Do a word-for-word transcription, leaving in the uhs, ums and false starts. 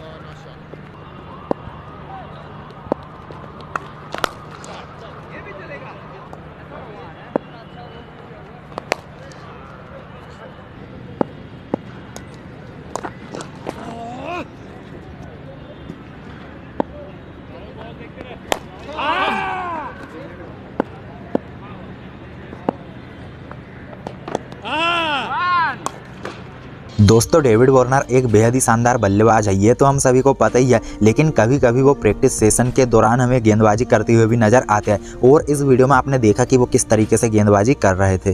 दोस्तों David Warner एक बेहद ही शानदार बल्लेबाज है, ये तो हम सभी को पता ही है, लेकिन कभी कभी वो प्रैक्टिस सेशन के दौरान हमें गेंदबाजी करते हुए भी नजर आते हैं और इस वीडियो में आपने देखा कि वो किस तरीके से गेंदबाजी कर रहे थे।